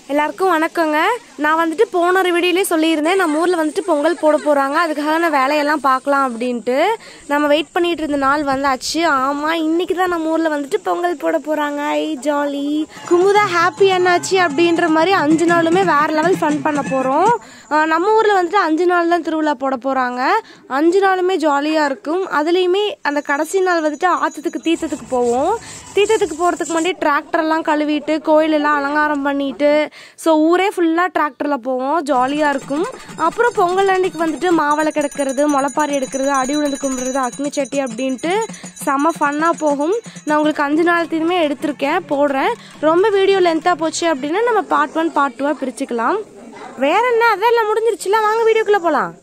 எல்லாருக்கும் வணக்கங்க. நான் வந்துட்டு போன ஒரு வீடியோலேயே சொல்லியிருந்தேன், நம்ம ஊரில் வந்துட்டு பொங்கல் போட போகிறாங்க, அதுக்காக நான் வேலையெல்லாம் பார்க்கலாம் அப்படின்ட்டு. நம்ம வெயிட் பண்ணிட்டு இருந்த நாள் வந்தாச்சு. ஆமாம், இன்னைக்கு தான் நம்ம ஊரில் வந்துட்டு பொங்கல் போட போகிறாங்க. ஐ ஜாலி, குமுதா ஹாப்பி என்னாச்சு அப்படின்ற மாதிரி 5 நாளுமே வேறு லெவல் ஃபன் பண்ண போகிறோம். நம்ம ஊரில் வந்துட்டு 5 நாள் தான் திருவிழா போட போகிறாங்க. 5 நாளுமே ஜாலியாக இருக்கும். அதுலேயுமே அந்த கடைசி நாள் வந்துட்டு ஆற்றுக்கு தீர்த்தத்துக்கு போவோம். தீர்த்தத்துக்கு போகிறதுக்கு முன்னாடி டிராக்டர்லாம் கழுவிட்டு கோயிலெல்லாம் அலங்காரம் பண்ணிட்டு ஸோ ஊரே ஃபுல்லாக டிராக்டரில் போவோம். ஜாலியாக இருக்கும். அப்புறம் பொங்கல் அன்னைக்கு வந்துட்டு மாவளை கிடக்கிறது, முளைப்பாரி எடுக்கிறது, அடி உழுந்து கும்பிட்றது, அக்னி சட்டி அப்படின்ட்டு செம்ம ஃபன்னாக போகும். நான் உங்களுக்கு 5 நாளத்தையுமே எடுத்திருக்கேன், போடுறேன். ரொம்ப வீடியோ லென்த்தாக போச்சு அப்படின்னா நம்ம பார்ட் 1 பார்ட் 2 பிரிச்சுக்கலாம். வேற என்ன, அதெல்லாம் முடிஞ்சிருச்சுல, வாங்க வீடியோக்குள்ளே போகலாம்.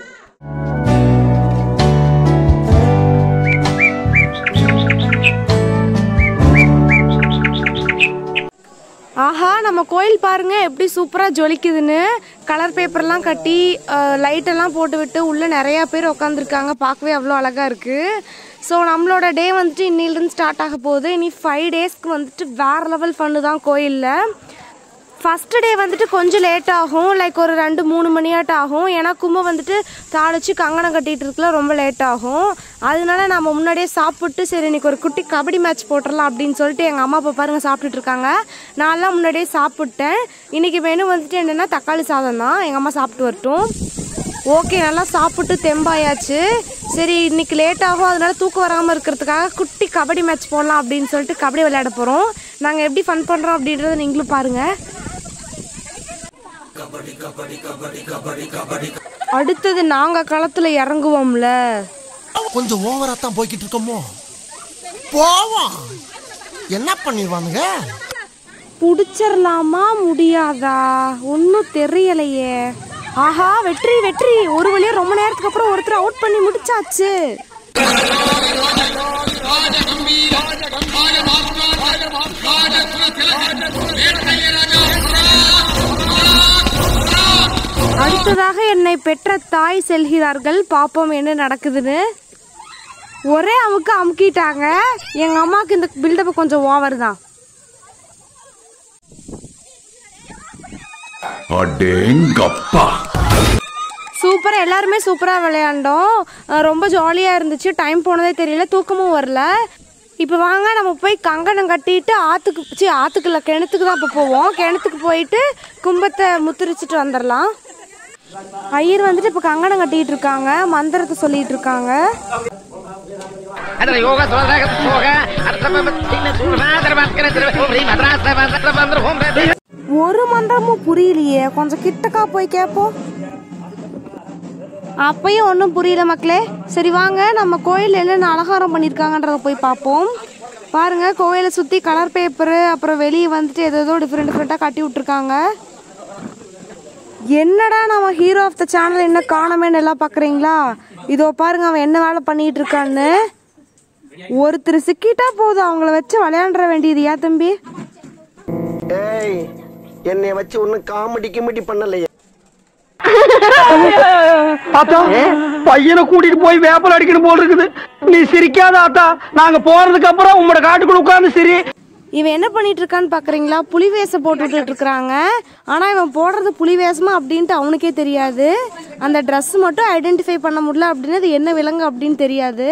ஆஹா, நம்ம கோயில் பாருங்க எப்படி சூப்பராக ஜொலிக்குதுன்னு. கலர் பேப்பர்லாம் கட்டி லைட்டெல்லாம் போட்டு விட்டு உள்ளே நிறையா பேர் உட்காந்துருக்காங்க. பார்க்கவே அவ்வளோ அழகாக இருக்குது. ஸோ நம்மளோட டே வந்துட்டு இன்னிலிருந்து ஸ்டார்ட் ஆக போகுது. இனி 5 டேஸ்க்கு வந்துட்டு வேறு லெவல் ஃபன்னு தான் கோயிலில். ஃபஸ்ட்டு டே வந்துட்டு கொஞ்சம் லேட் ஆகும், லைக் ஒரு 2-3 மணியாட்டம் ஆகும். ஏன்னா கும்பம் வந்துட்டு தாளிச்சு கங்கணம் கட்டிகிட்டு இருக்கல, ரொம்ப லேட் ஆகும். அதனால நம்ம முன்னாடியே சாப்பிட்டு சரி இன்னைக்கு ஒரு குட்டி கபடி மேட்ச் போட்டுடலாம் அப்படின்னு சொல்லிட்டு எங்கள் அம்மா அப்பா பாருங்கள் சாப்பிட்டுட்டு இருக்காங்க. நான்லாம் முன்னாடியே சாப்பிட்டேன். இன்றைக்கி மெனு வந்துட்டு என்னென்னா தக்காளி சாதம் தான். எங்கள் அம்மா சாப்பிட்டு வரட்டும். ஓகே, நல்லா சாப்பிட்டு தெம்பாயாச்சு. சரி இன்னைக்கு லேட் ஆகும், அதனால தூக்கம் வராமல் இருக்கிறதுக்காக குட்டி கபடி மேட்ச் போடலாம் அப்படின்னு சொல்லிட்டு கபடி விளையாட போகிறோம். நாங்கள் எப்படி ஃபன் பண்ணுறோம் அப்படின்றத நீங்களும் பாருங்கள். அடுத்தது நாங்க களத்துல இறங்குவோம்ல. கொஞ்சம் ஓவரா தான் போய்கிட்டு இருக்கோமோ. போவோம், என்ன பண்ணிடுவானுங்க. புடிச்சிடலாமா முடியாதா ஒன்னும் தெரியலையே. ஆஹா, வெற்றி வெற்றி, ஒரு வழியா ரொம்ப நேரத்துக்கு அப்புறம் ஒருத்தர் அவுட் பண்ணி முடிச்சாச்சு. அடுத்ததாக என்னை பெற்ற தாய் செல்கிறார்கள். பாப்போம் என்ன நடக்குதுன்னு. ஒரே அமுக்கு அமுக்கிட்டாங்க. எங்க அம்மாவுக்கு இந்த பில்டப் கொஞ்சம் ஓவர் தான். சூப்பரா, எல்லாருமே சூப்பரா விளையாண்டோம். ரொம்ப ஜாலியா இருந்துச்சு. டைம் போனதே தெரியல, தூக்கமும் வரல. இப்போ வாங்க நம்ம போய் கங்கணம் கட்டிட்டு ஆற்றுக்குள்ள கிணத்துக்கு தான் இப்போ போவோம். கிணத்துக்கு போயிட்டு கும்பத்தை முத்திரிச்சிட்டு வந்துடலாம். ஐயர் வந்துட்டு இப்போ கங்கணம் கட்டிட்டு இருக்காங்க, மந்திரத்தை சொல்லிட்டு இருக்காங்க. ஒரு மந்திரமும் புரியலையே, கொஞ்சம் கிட்டக்கா போய் கேட்போம். அப்பயும் ஒன்றும் புரியல மக்களே. சரி வாங்க நம்ம கோயில் என்னென்ன அலங்காரம் பண்ணியிருக்காங்கன்றத போய் பார்ப்போம். பாருங்க, கோயிலை சுற்றி கலர் பேப்பரு, அப்புறம் வெளியே வந்துட்டு ஏதோ டிஃப்ரெண்ட்டாக கட்டி விட்டுருக்காங்க. என்னடா நம்ம ஹீரோ ஆஃப் த சேனல் என்ன காணமேன்னு எல்லாம் பார்க்குறீங்களா? இதோ பாருங்க அவன் என்ன வேலை பண்ணிட்டு இருக்கான்னு. ஒருத்தர் சிக்கிட்டா போதும், அவங்கள வச்சு விளையாண்டுற வேண்டியது. ஏன் தம்பி? என்னை வச்சு ஒன்னும் காமெடி பண்ணலையே. ஆத்தா, பையனை கூட்டிட்டு போய் வேப்பல் அடிக்கணும் போல் இருக்குது. நீ சிரிக்காத ஆத்தா, நாங்க போறதுக்கு அப்புறம் உங்களோட காட்டுக்குள்ள உட்கார்ந்து சரி. இவன் என்ன பண்ணிட்டு இருக்கான்னு பாக்குறீங்களா? புலி வேஷம் போட்டுட்டு இருக்கிறாங்க. ஆனா இவன் போடுறது புலி வேஷமா அப்படின்ட்டு அவனுக்கே தெரியாது. அந்த ட்ரெஸ் மட்டும் ஐடென்டிஃபை பண்ண முடியல அப்படின்னு அது என்ன விலங்கு அப்படின்னு தெரியாது.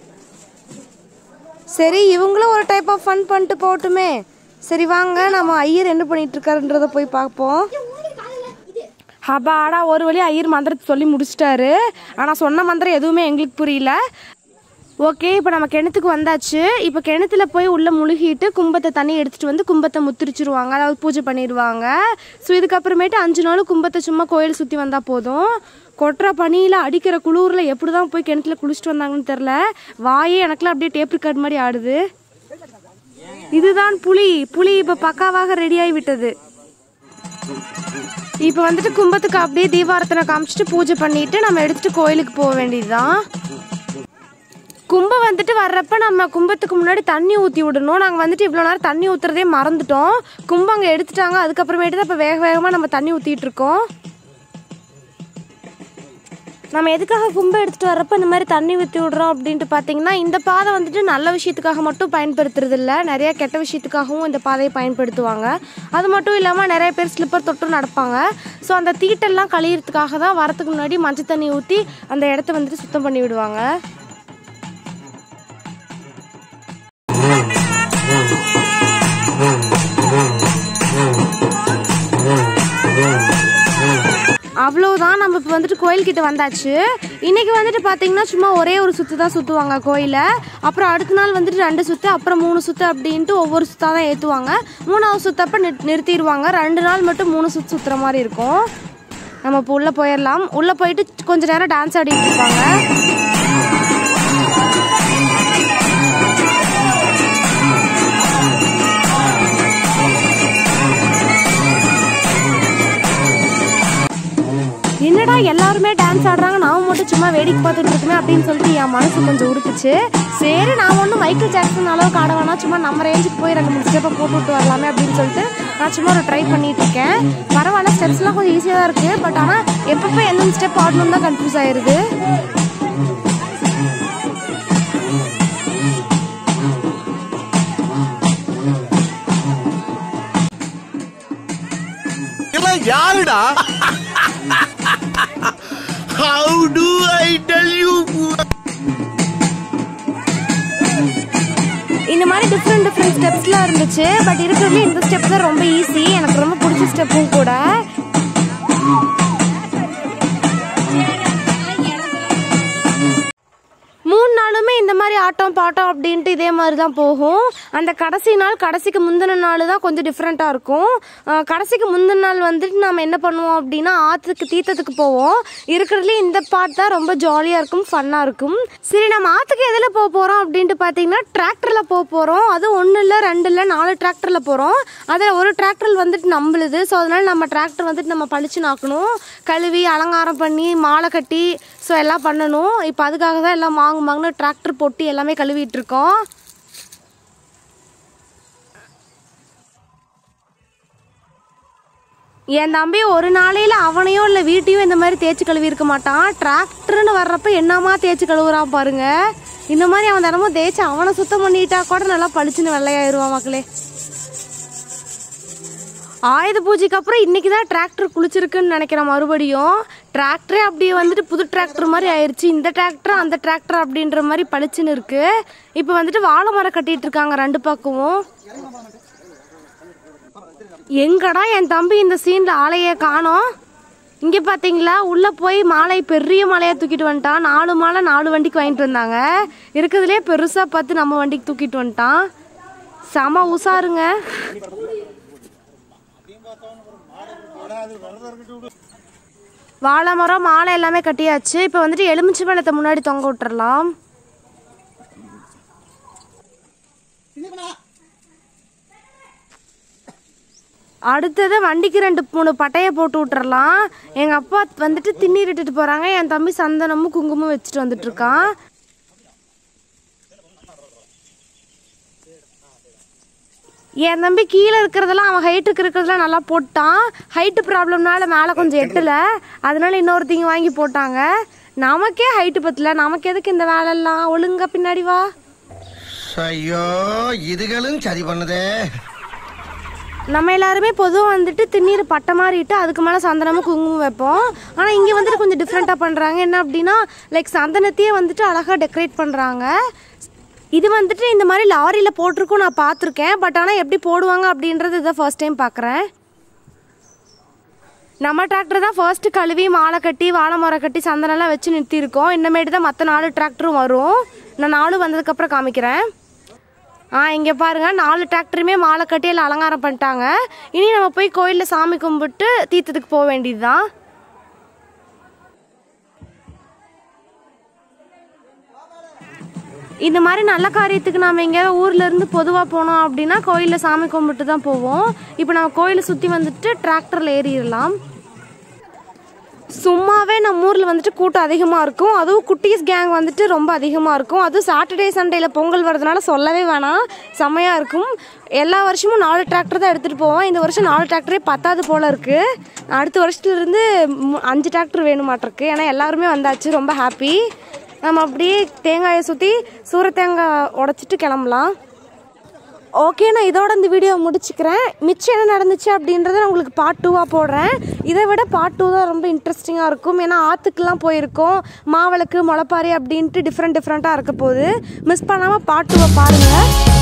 சரி, இவங்களும் ஒரு டைப் ஆஃப் ஃபன் பண்ணிட்டு போட்டுமே. சரி வாங்க நம்ம ஐயர் என்ன பண்ணிட்டு இருக்காருன்றத போய் பார்ப்போம். ஹபாடா, ஒரு வழி ஐயர் மந்திரத்தை சொல்லி முடிச்சிட்டாரு. ஆனால் சொன்ன மந்திரம் எதுவுமே எங்களுக்கு புரியல. ஓகே, இப்போ நம்ம கிணத்துக்கு வந்தாச்சு. இப்போ கிணத்துல போய் உள்ளே முழுகிட்டு கும்பத்தை தண்ணி எடுத்துகிட்டு வந்து கும்பத்தை முத்திரிச்சிருவாங்க, அதாவது பூஜை பண்ணிடுவாங்க. ஸோ இதுக்கப்புறமேட்டு 5 நாள் கும்பத்தை சும்மா கோயில் சுற்றி வந்தால் போதும். கொட்டுற பனியில் அடிக்கிற குளூரில் எப்படி தான் போய் கிணத்துல குளிச்சுட்டு வந்தாங்கன்னு தெரில. வாயே எனக்குலாம் அப்படியே டேப் ரெக்கார்ட் மாதிரி ஆடுது. இதுதான் புலி. இப்போ பக்காவாக ரெடியாகி விட்டது. இப்போ வந்துட்டு கும்பத்துக்கு அப்படியே தீபாரத்தனை காமிச்சிட்டு பூஜை பண்ணிட்டு நம்ம எடுத்துட்டு கோயிலுக்கு போக வேண்டியதுதான். கும்பம் வந்துட்டு வர்றப்ப நம்ம கும்பத்துக்கு முன்னாடி தண்ணி ஊற்றி விடணும். நாங்கள் வந்துட்டு இவ்வளோ நேரம் தண்ணி ஊற்றுறதே மறந்துட்டோம். கும்பம் அங்கே எடுத்துட்டாங்க, அதுக்கப்புறமேட்டு தான் இப்போ வேகமாக நம்ம தண்ணி ஊற்றிட்டு இருக்கோம். நம்ம எதுக்காக கும்பை எடுத்துகிட்டு வரப்போ இந்த மாதிரி தண்ணி ஊற்றி விடுறோம் அப்படின்ட்டு பார்த்தீங்கன்னா, இந்த பாதை வந்துட்டு நல்ல விஷயத்துக்காக மட்டும் பயன்படுத்துறது இல்லை, நிறைய கெட்ட விஷயத்துக்காகவும் இந்த பாதையை பயன்படுத்துவாங்க. அது மட்டும் இல்லாமல் நிறைய பேர் ஸ்லிப்பர் தொட்டு நடப்பாங்க. ஸோ அந்த தீட்டெல்லாம் கழியறதுக்காக தான் வரத்துக்கு முன்னாடி மஞ்சள் தண்ணி ஊற்றி அந்த இடத்த வந்துட்டு சுத்தம் பண்ணி விடுவாங்க. அவ்வளோதான், நம்ம இப்போ வந்துட்டு கோயில்கிட்ட வந்தாச்சு. இன்றைக்கி வந்துட்டு பார்த்திங்கன்னா சும்மா ஒரே ஒரு சுற்று தான் சுற்றுவாங்க கோயிலை. அப்புறம் அடுத்த நாள் வந்துட்டு 2 சுற்று, அப்புறம் 3 சுற்று அப்படின்ட்டு ஒவ்வொரு சுற்றாக தான் ஏற்றுவாங்க. 3ஆவது சுற்றப்போ நிறுத்திடுவாங்க. 2 நாள் மட்டும் 3 சுற்று சுற்றுற மாதிரி இருக்கும். நம்ம இப்போ உள்ளே போயிடலாம். உள்ளே போயிட்டு கொஞ்சம் நேரம் டான்ஸ் ஆடிட்டு இருப்பாங்க. என்னடா எல்லாருமே டான்ஸ் ஆடுறாங்க, நான் மட்டும் சும்மா வேடிக்கை பார்த்துட்டு இருக்கேன் அப்படின்னு சொல்லிட்டு என் மனசு கொஞ்சம் உறுத்துச்சு. சரி, நான் ஒன்றும் மைக்கேல் ஜாக்சன் அளவுக்கு ஆட வேணா, சும்மா நம்ம ரேஞ்சுக்கு போய் 2-3 ஸ்டெப்பை போட்டு விட்டு வரலாமே அப்படின்னு சொல்லிட்டு நான் சும்மா ஒரு ட்ரை பண்ணிட்டு இருக்கேன். பரவாயில்ல, ஸ்டெப்ஸ்லாம் கொஞ்சம் ஈஸியாக தான் இருக்குது. பட் ஆனால் எப்பப்போ எந்தெந்த ஸ்டெப் ஆடணும்னு தான் கன்ஃபியூஸ் ஆயிடுது. யாருடா? How do I tell you? இந்த மாதிரி டிஃப்ரெண்ட் ஸ்டெப்ஸ்லாம் இருந்துச்சு. பட் இருக்கிறதுல இந்த ஸ்டெப் தான் ரொம்ப ஈஸி, எனக்கு ரொம்ப பிடிச்ச ஸ்டெப்பும் கூட. இந்த மாதிரி ஆட்டம் பாட்டம் அப்படின்ட்டு இதே மாதிரி தான் போகும். அந்த கடைசி நாள், கடைசிக்கு முந்தின நாள் தான் கொஞ்சம் டிஃப்ரெண்ட்டாக இருக்கும். கடைசிக்கு முந்தின நாள் வந்துட்டு நம்ம என்ன பண்ணுவோம் அப்படின்னா, ஆற்றுக்கு தீர்த்தத்துக்கு போவோம். இருக்கிறதுலே இந்த பாட்டு தான் ரொம்ப ஜாலியாக இருக்கும், ஃபன்னாக இருக்கும். சரி, நம்ம ஆற்றுக்கு எதில் போக போகிறோம் அப்படின்ட்டு பார்த்தீங்கன்னா, டிராக்டரில் போக போகிறோம். அது 1 இல்லை 2 இல்லை 4 டிராக்டரில் போகிறோம். அதில் ஒரு டிராக்டர் வந்துட்டு நம்மளுது. ஸோ அதனால் நம்ம டிராக்டர் வந்துட்டு நம்ம பளிச்சு நாக்கணும், கழுவி அலங்காரம் பண்ணி மாலை கட்டி ஸோ எல்லாம் பண்ணணும். இப்போ அதுக்காக தான் எல்லாம் வாங்குன்னு டிராக்டர் போட்டு எல்லாமே கழுவிட்டு இருக்கோம். என் தம்பி ஒரு நாளையில் அவனையோ இல்லை வீட்டையும் இந்த மாதிரி தேய்ச்சி கழுவி இருக்க மாட்டான். டிராக்டர்னு வர்றப்ப என்னமா தேய்ச்சி கழுவுறான் பாருங்க. இந்த மாதிரி அவன் தினமும் தேய்ச்சி அவனை சுத்தம் பண்ணிட்டா கூட நல்லா பளிச்சுன்னு வெள்ளையாயிருவான் மக்களே. ஆயுத பூஜைக்கு அப்புறம் இன்னைக்கு தான் டிராக்டர் குளிச்சிருக்குன்னு நினைக்கிறேன். மறுபடியும் டிராக்டரே அப்படியே வந்துட்டு புது டிராக்டர் மாதிரி ஆயிடுச்சு. இந்த டிராக்டர் அந்த டிராக்டர் அப்படின்ற மாதிரி பளிச்சுன்னு இருக்கு. இப்போ வந்துட்டு வாழை மரம் கட்டிட்டு இருக்காங்க 2 பக்கமும். எங்கடா என் தம்பி இந்த சீன்ல ஆளையே காணோம். இங்க பாத்தீங்களா, உள்ள போய் மாலை பெரிய மாலையா தூக்கிட்டு வந்துட்டான். 4 மாலை 4 வண்டிக்கு வாங்கிட்டு வந்தாங்க. இருக்கிறதுலே பெருசா பார்த்து நம்ம வண்டிக்கு தூக்கிட்டு வந்துட்டான். செம உசாருங்க. வாழை மரம் மாலை எல்லாமே கட்டியாச்சு. இப்போ வந்துட்டு எலுமிச்சை பழத்தை முன்னாடி தொங்க விட்டுறலாம். அடுத்தது வண்டிக்கு 2-3 பட்டையை போட்டு விட்டுறலாம். எங்கள் அப்பா வந்துட்டு திண்ணீர் இட்டுட்டு போகிறாங்க. என் தம்பி சந்தனமும் குங்குமம் வச்சுட்டு வந்துட்டு இருக்கான். என் தம்பி கீழே இருக்கிறதெல்லாம் அவன் ஹைட்டுக்கு இருக்கிறதெல்லாம் நல்லா போட்டான். ஹைட்டு ப்ராப்ளம்னால மேலே கொஞ்சம் எட்டலை, அதனால இன்னொருத்திங்க வாங்கி போட்டாங்க. நமக்கே ஹைட்டு பத்தல, நமக்கு எதுக்கு இந்த வேலையெல்லாம்? ஒழுங்கா பின்னாடி வா. ஐயோ, இதுகளும் சரி பண்ணுதே. நம்ம எல்லாருமே பொதுவாக வந்துட்டு திண்ணீர் பட்டை மாறிட்டு அதுக்கு மேலே சந்தனமும் குங்குமம் வைப்போம். ஆனால் இங்கே வந்துட்டு கொஞ்சம் டிஃப்ரெண்ட்டாக பண்ணுறாங்க. என்ன அப்படின்னா, லைக் சந்தனத்தையே வந்துட்டு அழகாக டெக்கரேட் பண்ணுறாங்க. இது வந்துட்டு இந்த மாதிரி லாரியில் போட்டிருக்கும், நான் பார்த்துருக்கேன். பட் ஆனால் எப்படி போடுவாங்க அப்படின்றது இதை ஃபர்ஸ்ட் டைம் பார்க்குறேன். நம்ம டிராக்டர் தான் ஃபர்ஸ்ட்டு கழுவி மாலை கட்டி வாழை மரம் கட்டி சந்தனம்லாம் வச்சு நிறுத்தியிருக்கோம். இன்னமேட்டு தான் மற்ற 4 டிராக்டரும் வரும். நான் 4 வந்ததுக்கப்புறம் காமிக்கிறேன். இங்கே பாருங்கள், 4 டிராக்டருமே மாலை கட்டி எல்லாம் அலங்காரம் பண்ணிட்டாங்க. இனி நம்ம போய் கோயிலில் சாமி கும்பிட்டு தீர்த்தத்துக்கு போக வேண்டியது தான். இந்த மாதிரி நல்ல காரியத்துக்கு நாம் எங்கேயாவது ஊரில் இருந்து பொதுவாக போனோம் அப்படின்னா கோயிலில் சாமி கும்பிட்டு தான் போவோம். இப்போ நம்ம கோயிலை சுற்றி வந்துட்டு டிராக்டரில் ஏறிடலாம். சும்மாவே நம்ம ஊரில் வந்துட்டு கூட்டம் அதிகமாக இருக்கும். அதுவும் குட்டீஸ் கேங் வந்துட்டு ரொம்ப அதிகமாக இருக்கும். அதுவும் சாட்டர்டே சண்டேயில் பொங்கல் வரதுனால சொல்லவே வேணாம், செம்மையாக இருக்கும். எல்லா வருஷமும் 4 டிராக்டர் தான் எடுத்துகிட்டு போவோம். இந்த வருஷம் 4 டிராக்டரே பத்தாது போல் இருக்குது. அடுத்த வருஷத்துலேருந்து 5 டிராக்டர் வேணுமாட்டிருக்கு. ஏன்னா எல்லாருமே வந்தாச்சு, ரொம்ப ஹாப்பி. நம்ம அப்படியே தேங்காயை சுற்றி சூற தேங்காய் உடச்சிட்டு கிளம்பலாம். ஓகே, நான் இதோட இந்த வீடியோ முடிச்சுக்கிறேன். மிச்சம் என்ன நடந்துச்சு அப்படின்றத நான் உங்களுக்கு பார்ட் 2வாக போடுறேன். இதை விட பார்ட் 2 தான் ரொம்ப இன்ட்ரெஸ்டிங்காக இருக்கும். ஏன்னா ஆற்றுக்கெலாம் போயிருக்கோம், மாவிளக்கு முளைப்பாரி அப்படின்ட்டு டிஃப்ரெண்ட்டாக இருக்க போகுது. மிஸ் பண்ணாமல் பார்ட் 2வை பாருங்கள்.